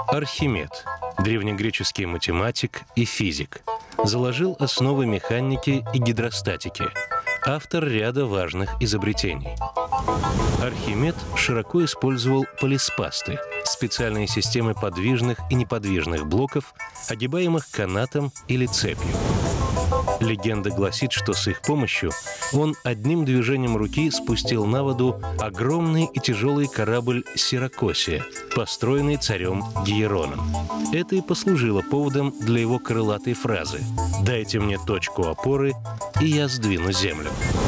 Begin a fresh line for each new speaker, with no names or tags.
Архимед, древнегреческий математик и физик, заложил основы механики и гидростатики, автор ряда важных изобретений. Архимед широко использовал полиспасты – специальные системы подвижных и неподвижных блоков, огибаемых канатом или цепью. Легенда гласит, что с их помощью он одним движением руки спустил на воду огромный и тяжелый корабль «Сиракосия», построенный царем Гиероном. Это и послужило поводом для его крылатой фразы «Дайте мне точку опоры, и я сдвину землю».